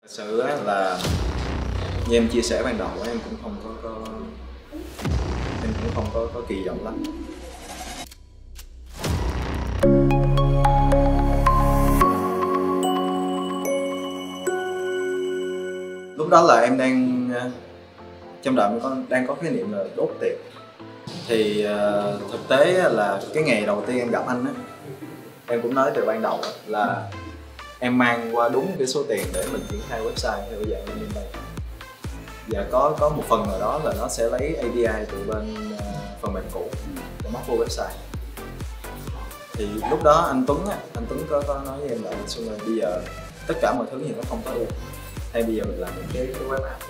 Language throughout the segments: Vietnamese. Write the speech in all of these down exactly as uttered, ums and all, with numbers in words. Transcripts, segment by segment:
Thật sự là như em chia sẻ ban đầu em cũng không có, có em cũng không có, có kỳ vọng lắm. Lúc đó là em đang trong đầu em có đang có khái niệm là đốt tiền. Thì uh, thực tế là cái ngày đầu tiên em gặp anh á, em cũng nói từ ban đầu là em mang qua đúng cái số tiền để mình triển khai website theo dạng landing page. Và có có một phần nào đó là nó sẽ lấy a pê i từ bên uh, phần mềm cũ để móc vô website. Thì lúc đó anh Tuấn á, anh Tuấn có có nói với em là Xuân ơi, bây giờ tất cả mọi thứ thì nó không có ưu, hay bây giờ mình làm một cái cái web app.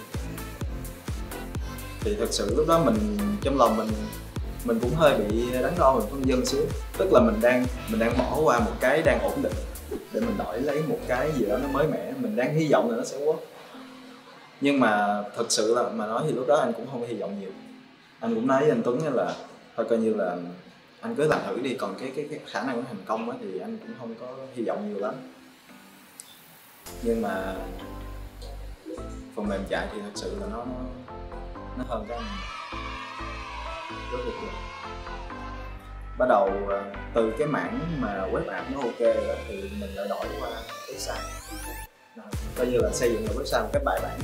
Thì thật sự lúc đó mình trong lòng mình mình cũng hơi bị đắn đo về phân vân xíu, tức là mình đang mình đang bỏ qua một cái đang ổn định để mình đổi lấy một cái gì đó nó mới mẻ, mình đang hy vọng là nó sẽ work. Nhưng mà thật sự là mà nói thì lúc đó anh cũng không hy vọng nhiều. Anh cũng nói với anh Tuấn là thôi coi như là anh cứ làm thử đi, còn cái cái, cái khả năng của thành công á thì anh cũng không có hy vọng nhiều lắm. Nhưng mà phần mềm chạy thì thật sự là nó nó hơn cái anh rất là nhiều. Bắt đầu từ cái mảng mà web app nó ok rồi thì mình lại đổi qua website, coi như là xây dựng một website một cách bài bản.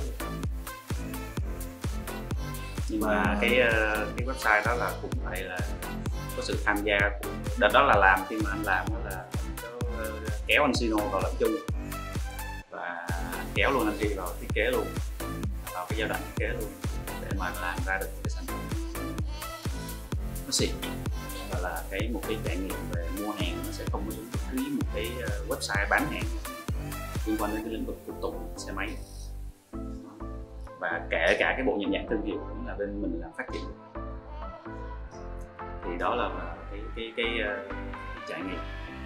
Nhưng mà cái cái website đó là cũng phải là có sự tham gia của đó, đó là làm khi mà anh làm đó là anh có kéo anh Sino vào làm chung và kéo luôn anh đi vào thiết kế luôn, vào cái giai đoạn thiết kế luôn để mà làm ra được cái sản phẩm nó xịn. Và là cái một cái trải nghiệm về mua hàng nó sẽ không có giống bất cứ một cái website bán hàng liên quan đến cái lĩnh vực phụ tùng xe máy, và kể cả cái bộ nhận dạng thương hiệu cũng là bên mình làm phát triển. Thì đó là cái cái cái, cái, cái trải nghiệm